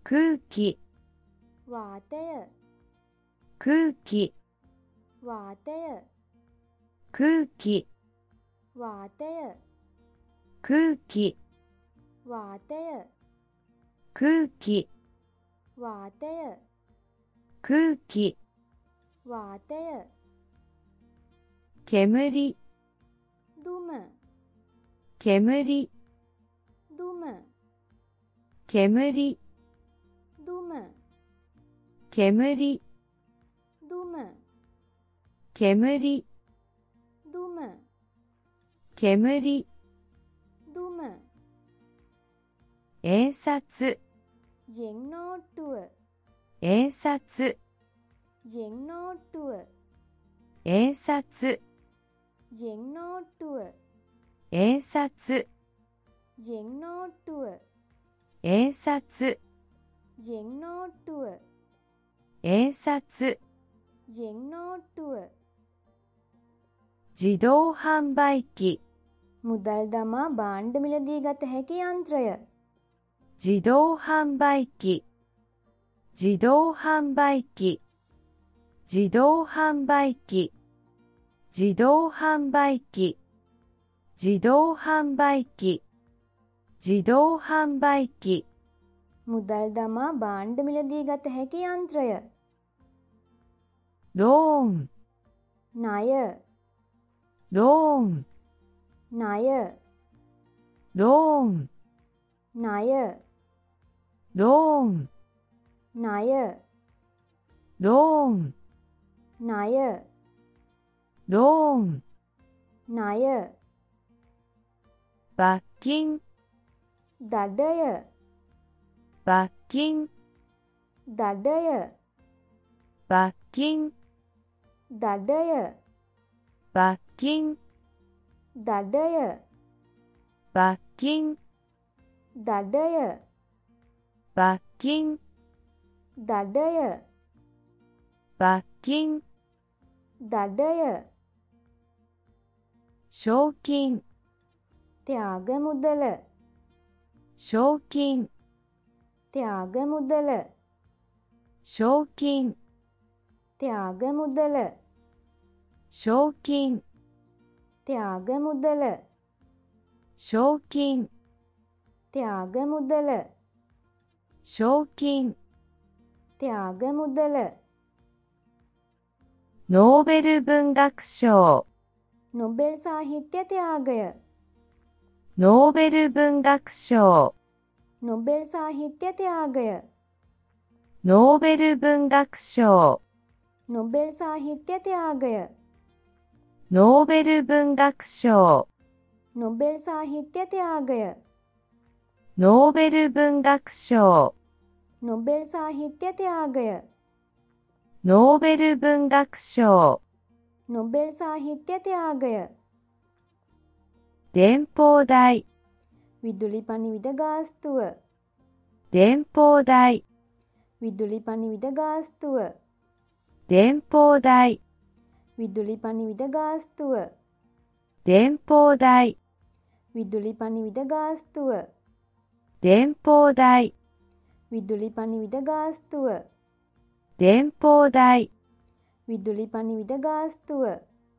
空気 වාතය 空気 වාතය 空気 වාතය 空気 වාතය 空気 වාතය 空気 වාතය 煙 දුම 煙 දුම 煙 දුම 煙 දුම 煙 දුම 煙 දුම 印刷 යෙන් නෝට්ටුව 印刷 යෙන් නෝට්ටුව 印刷 යෙන් නෝට්ටුව 印刷 යෙන් නෝට්ටුව 印刷 යෙන් නෝට්ටුව 印刷 යෙන් නෝට්ටුව 自動販売機 මුදල් දමා භාණ්ඩ මිලදී ගත හැකි යන්ත්‍රය 自動販売機自動販売機自動販売機自動販売機自動販売機自動販売機 මුදල් දමා භාණ්ඩ මිලදී ගත හැකි යන්ත්‍රය ローン ණය ローン ණය ローン ණය ローン ණය ローン ණය ローン ණය 罰金 දඩය 罰金 දඩය 罰金 දඩය 罰金 දඩය 罰金 දඩය 罰金 දඩය 罰金 දඩය 賞金 ත්‍යාග මුදල 賞金 ත්‍යාග මුදල 賞金 ත්‍යාග මුදල 賞金 ත්‍යාග මුදල 賞金 ත්‍යාග මුදල 賞金 ත්‍යාග මුදල ノーベル文学賞 නොබෙල් සාහිත්‍ය ත්‍යාගය ノーベル文学賞 නොබෙල් සාහිත්‍ය ත්‍යාගය ノーベル文学賞 නොබෙල් සාහිත්‍ය ත්‍යාගය ノーベル文学賞 නොබෙල් සාහිත්‍ය ත්‍යාගය ノーベル文学賞 නොබෙල් සාහිත්‍ය ත්‍යාගය ノーベル文学賞 නොබෙල් සාහිත්‍ය ත්‍යාගය 電報代 විදුලි පණිවිඩ ගාස්තුව 電報代 විදුලි පණිවිඩ ගාස්තුව 電報代 විදුලි පණිවිඩ ගාස්තුව 電報代 විදුලි පණිවිඩ ගාස්තුව 電報代 විදුලි පණිවිඩ ගාස්තුව 電報代 විදුලි පණිවිඩ ගාස්තුව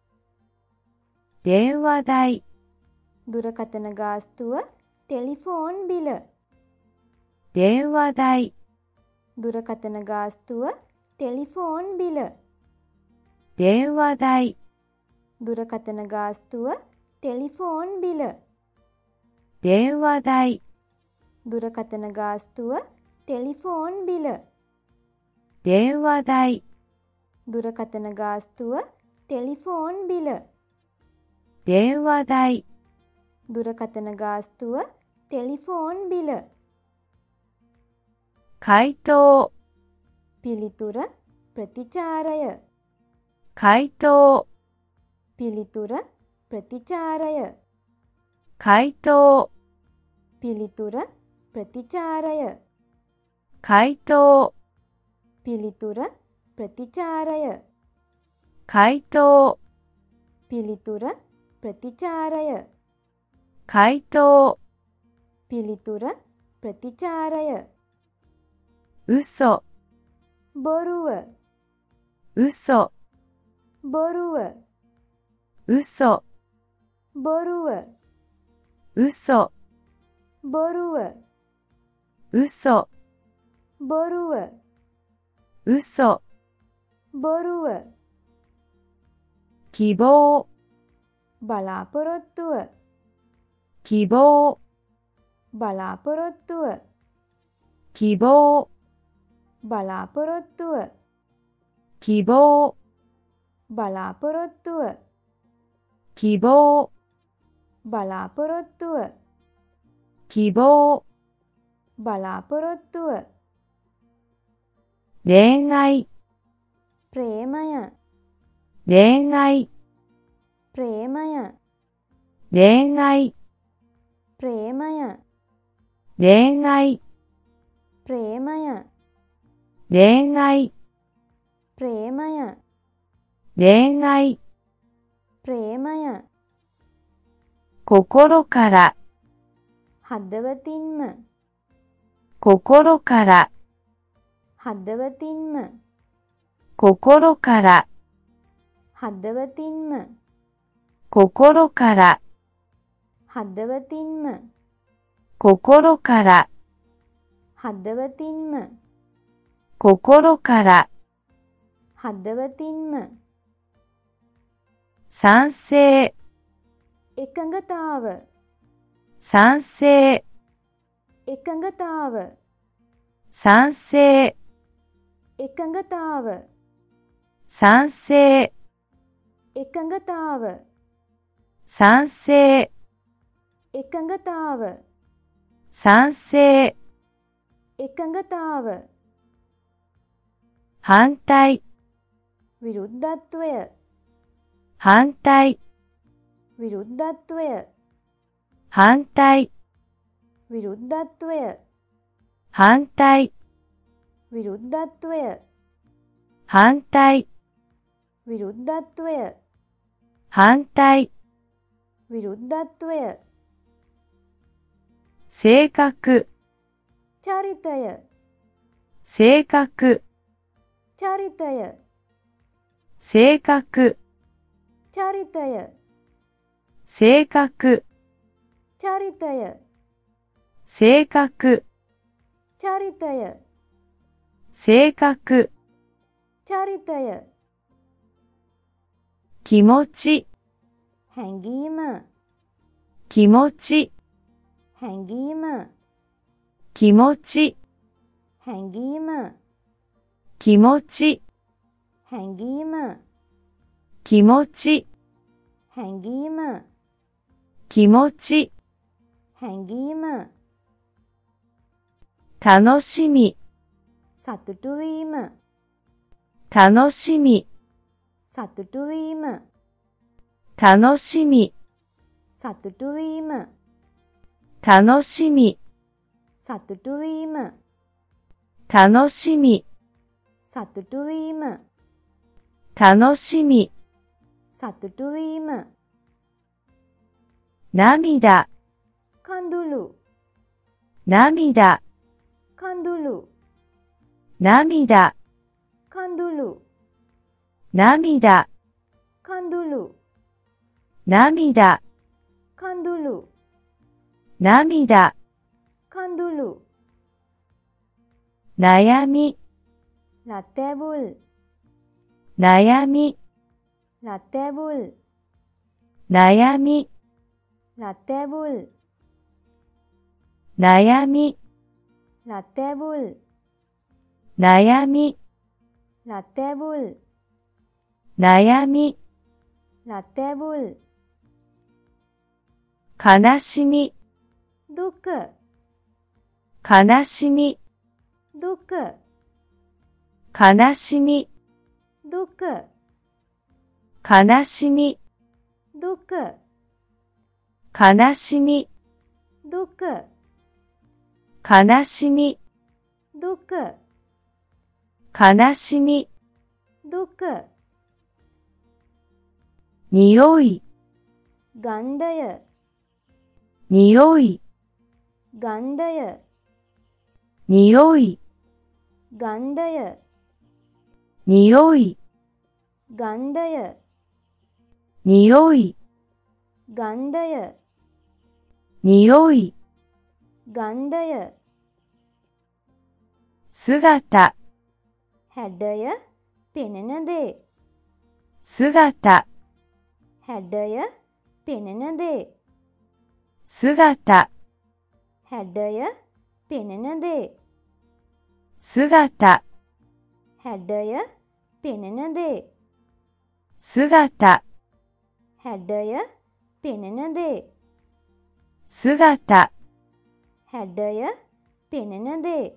電話代 දුරකථන ගාස්තුව ටෙලිෆෝන් බිල 電話代 දුරකථන ගාස්තුව ටෙලිෆෝන් බිල 電話代 දුරකථන ගාස්තුව ටෙලිෆෝන් බිල 電話代 දුරකථන ගාස්තුව ටෙලිෆෝන් බිල 電話代 දුරකථන ගාස්තුව ටෙලිෆෝන් බිල 電話代 දුරකථන ගාස්තුව ටෙලිෆෝන් බිල 回答 පිළිතුර ප්‍රතිචාරය 回答 පිළිතුර ප්‍රතිචාරය 回答 පිළිතුර ප්‍රතිචාරය 回答 පිළිතුර ප්‍රතිචාරය 回答 පිළිතුර ප්‍රතිචාරය 回答 පිළිතුර ප්‍රතිචාරය 嘘、 බොරුව 嘘、 බොරුව 嘘、 බොරුව 嘘、 බොරුව 嘘、 බොරුව 嘘、 බොරුව 希望、 බලාපොරොත්තුව 希望、 බලාපොරොත්තුව 希望、 බලාපොරොත්තුව 希望、 බලාපොරොත්තුව 希望、 බලාපොරොත්තුව 希望、 බලාපොරොත්තුව 恋愛、 ප්‍රේමය 恋愛、 ප්‍රේමය 恋愛、 ප්‍රේමය 恋愛、 ප්‍රේමය 恋愛、 ප්‍රේමය 恋愛、 ප්‍රේමය 心から、 හදවතින්ම 心から、 හදවතින්ම 心から、 හදවතින්ම 心から、 හදවතින්ම 心から、 හදවතින්ම 心から、 හදවතින්ම 賛成、 එකඟතාව 賛成、 එකඟතාව 賛成、 එකඟතාව 賛成、 එකඟතාව 賛成、 එකඟතාව 賛成、 එකඟතාව 反対、 විරුද්ධත්වය 反対、 විරුද්ධත්වය 反対、 විරුද්ධත්වය 反対、 විරුද්ධත්වය 反対、 විරුද්ධත්වය 反対、 විරුද්ධත්වය 性格、 චරිතය 性格、 චරිතය 性格、 චරිතය 性格、 චරිතය 性格、 චරිතය 性格、 චරිතය 気持ち、 හැඟීම 気持ち、 හැඟීම 気持ち、 හැඟීම 気持ち、 හැඟීම 気持ち、 හැඟීම 気持ち、 හැඟීම 楽しみ、 සතුටු වීම 楽しみ、 සතුටු වීම 楽しみ、 සතුටු වීම 楽しみ、 සතුටු වීම 楽しみ、 සතුටු වීම 楽しみ、 සතුටු වීම 涙、 කඳුළු 涙、 කඳුළු 涙、 කඳුළු 涙、 කඳුළු 涙、 කඳුළු 涙、 කඳුළු 悩み、 ලතැබුල් 悩み、 ලතැබුල් 悩み、 ලතැබුල් 悩み、 ලතැබුල් 悩み、 ලතැබුල් 悩み、 ලතැබුල් 悲しみ、 දුක 悲しみ、 දුක 悲しみ、 දුක 悲しみ、 දුක 悲しみ、 දුක 悲しみ、 දුක 悲しみ、 දුක 匂い、 ගන්ධය 匂い、 ගන්ධය 匂い、 ගන්ධය 匂い、 ගන්ධය 匂い、 ගන්ධය 匂い、 ගන්ධය 姿、 හැඩය පෙනෙන දේ 姿、 හැඩය පෙනෙන දේ 姿、 හැඩය පෙනෙන දේ 姿、 හැඩය පෙනෙන දේ 姿、 හැඩය පෙනෙන දේ 姿、 හැඩය පෙනෙන දේ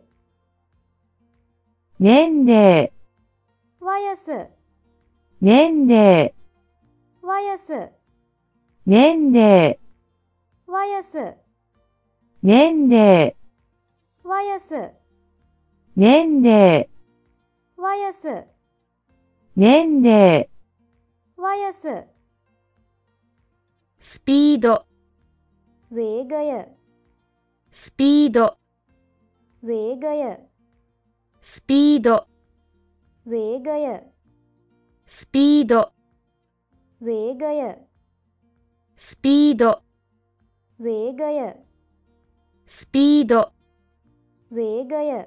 年齢、 වයස 年齢、 වයස 年齢、 වයස 年齢、 වයස 年齢、 වයස 年齢、 වයස スピード、 වේගය スピード、 වේගය スピード、 වේගය スピード、 වේගය スピード、 වේගය スピード、 වේගය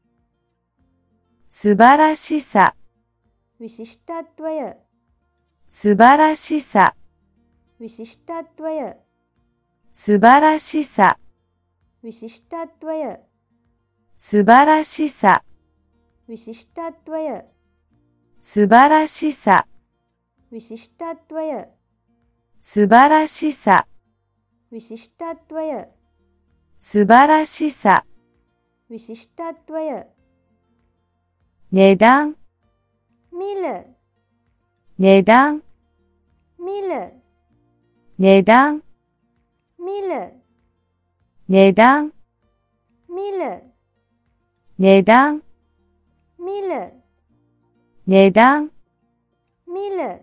素晴らしさ、 විශිෂ්ටත්වය 素晴らしさ、 විශිෂ්ටත්වය 素晴らしさ、 විශිෂ්ටත්වය 素晴らしさ、 විශිෂ්ටත්වය 素晴らしさ、 විශිෂ්ටත්වය 素晴らしさ、 විශිෂ්ටත්වය 素晴らしさ、 විශිෂ්ටත්වය 値段、 මිල 値段、 මිල 値段、 මිල 値段、 මිල 値段、 මිල 値段、 මිල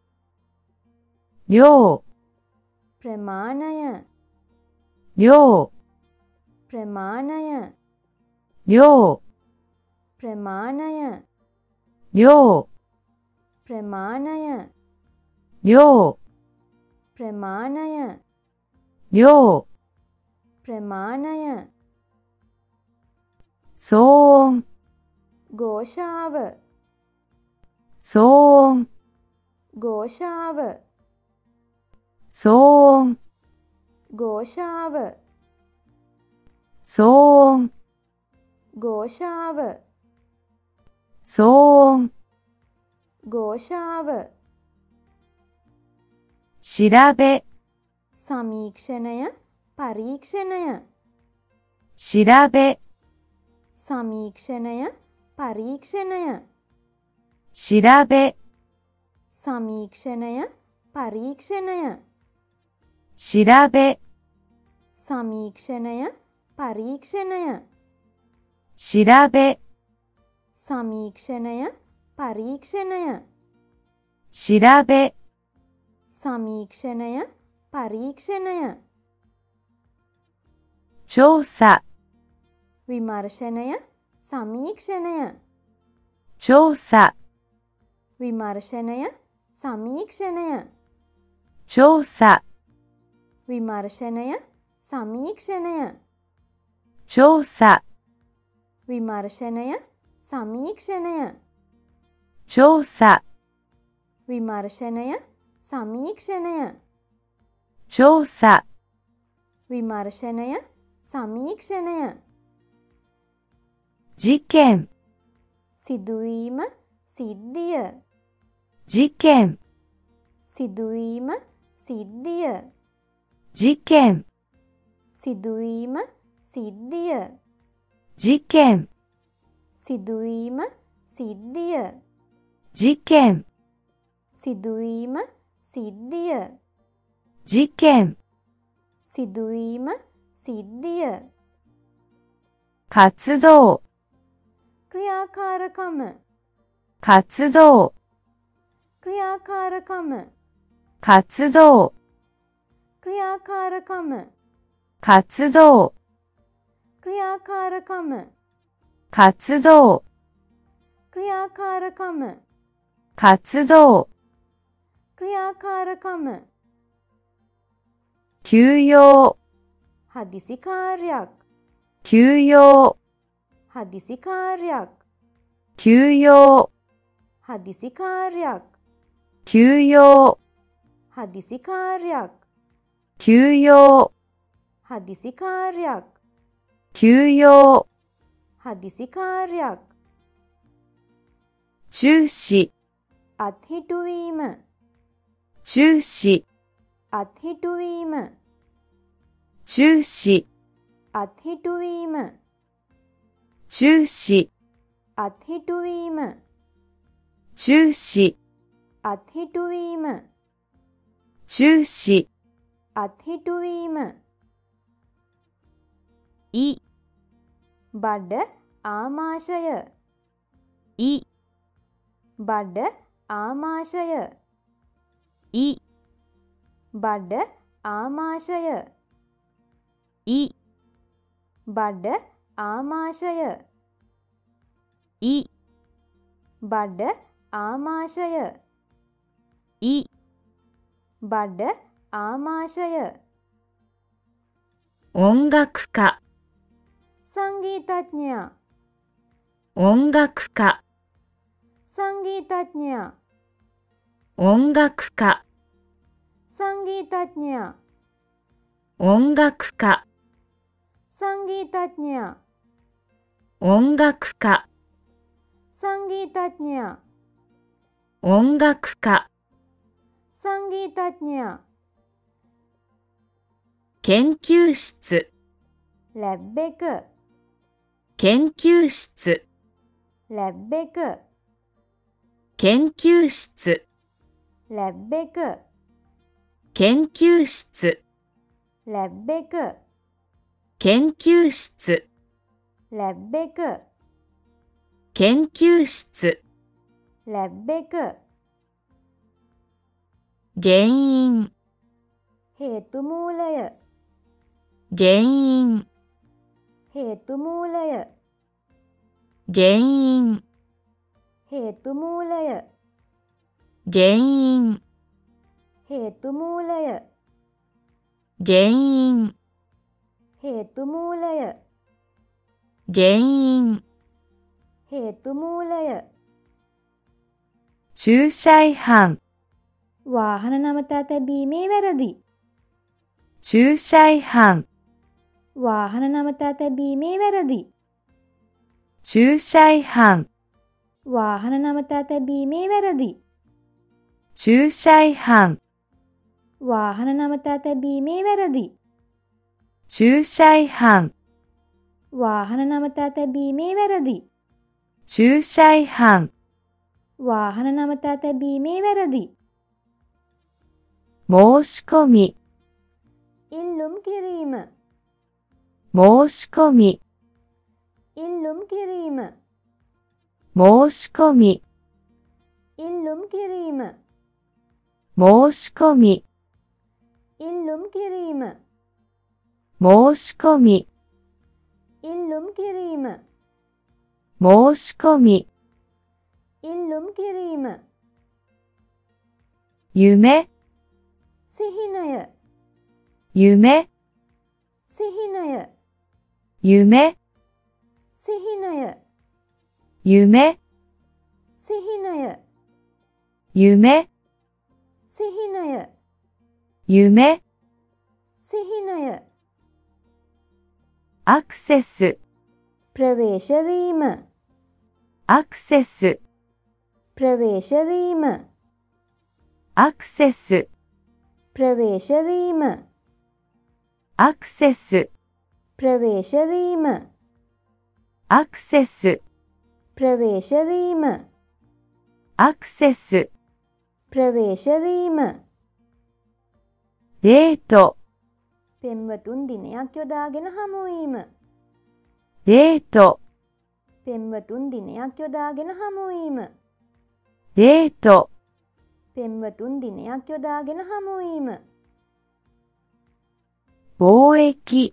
量、 ප්‍රමාණය 量、 ප්‍රමාණය 量、 ප්‍රමාණය 量、 ප්‍රමාණය 量、 ප්‍රමාණය 量、 ප්‍රමාණය 騒音、 ഘോഷාව 騒音、 ഘോഷාව 騒音、 ഘോഷාව 騒音、 ഘോഷාව 騒音、 ഘോഷාව 調べ、 සමීක්ෂණය පරීක්ෂණය 調べ、 සමීක්ෂණය පරීක්ෂණය 調べ、 සමීක්ෂණය පරීක්ෂණය 調べ、 සමීක්ෂණය පරීක්ෂණය 調べ、 සමීක්ෂණය පරීක්ෂණය 調べ、 සමීක්ෂණය පරීක්ෂණය 調査、 විමර්ශනය සමීක්ෂණය 調査、 විමර්ශනය සමීක්ෂණය 調査、 විමර්ශනය සමීක්ෂණය 調査、 විමර්ශනය සමීක්ෂණය 調査、 විමර්ශනය සමීක්ෂණය 調査、 විමර්ශනය සමීක්ෂණය 事件、 සිදුවීම සිද්ධිය 事件、 සිදුවීම සිද්ධිය 事件、 සිදුවීම සිද්ධිය 事件、 සිදුවීම සිද්ධිය 事件、 සිදුවීම සිද්ධිය 事件、 සිදුවීම සිද්ධිය 活動、 ක්‍රියාකාරකම 活動、 ක්‍රියාකාරකම 活動、 ක්‍රියාකාරකම 活動、 ක්‍රියාකාරකම 活動、 ක්‍රියාකාරකම 活動、 ක්‍රියාකාරකම 休養、 හදිසි කාර්යයක් 休養、 හදිසි කාර්යයක් 休養、 හදිසි කාර්යයක් 休養、 හදිසි කාර්යයක් 休養、 හදිසි කාර්යයක් 休養、 හදිසි කාර්යයක් 注視、 අත්හිටුවීම 注視、 අත්හිටුවීම 注視、 අත්හිටුවීම 注視、 අත්හිටුවීම 注視、 අත්හිටුවීම 注視、 අත්හිටුවීම い、 බඩ ආමාශය い、 බඩ ආමාශය い、 බඩ ආමාශය い、 බඩ ආමාශය い、 බඩ ආමාශය い、 බඩ ආමාශය 音楽家、 සංගීතඥයා 音楽家、 සංගීතඥයා 音楽家、 සංගීතඥයා 音楽家、 සංගීතඥයා 音楽家、 සංගීතඥයා 音楽家、 සංගීතඥයා 研究室、 ලැබ් එක 研究室、 ලැබ් එක 研究室、 ලැබ් එක 研究室、 ලැබ් එක 研究室、 ලැබ් එක 研究室、 ලැබ් එක 原因、 හේතුමූලය 原因、 හේතුමූලය 原因、 හේතුමූලය 原因、 හේතුමූලය 原因、 හේතුමූලය 原因、 හේතුමූලය 駐車違反、 වාහන නවතා තැබීමේ වැරදි 駐車違反、 වාහන නවතා තැබීමේ වැරදි 駐車違反、 වාහන නවතා තැබීමේ වැරදි 駐車違反、 වාහන නවතා තැබීමේ වැරදි 駐車違反、 වාහන නවතා තැබීමේ වැරදි 駐車違反、 වාහන නවතා තැබීමේ වැරදි 申し込み、 ඉල්ලුම් කිරීම 申し込み、 ඉල්ලුම් කිරීම 申し込み、 ඉල්ලුම් කිරීම 申し込み、 ඉල්ලුම් කිරීම 申し込み、 ඉල්ලුම් කිරීම 申し込み、 ඉල්ලුම් කිරීම 夢、 සිහිනය 夢、 සිහිනය 夢、 සිහිනය 夢、 සිහිනය 夢、 සිහිනය 夢、 සිහිනය アクセス、 ප්‍රවේශ වීම アクセス、 ප්‍රවේශ වීම アクセス、 ප්‍රවේශ වීම アクセス、 ප්‍රවේශ වීම アクセス、 ප්‍රවේශ වීම アクセス、 ප්‍රවේශ වීම デート、 පෙම්වතුන් දිනයක් යොදාගෙන හමුවීම デート、 පෙම්වතුන් දිනයක් යොදාගෙන හමුවීම デート、 පෙම්වතුන් දිනයක් යොදාගෙන හමුවීම 貿易、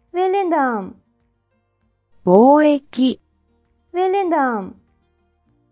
වෙළෙඳාම් 貿易、 වෙළෙඳාම්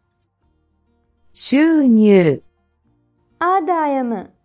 収入、 ආදායම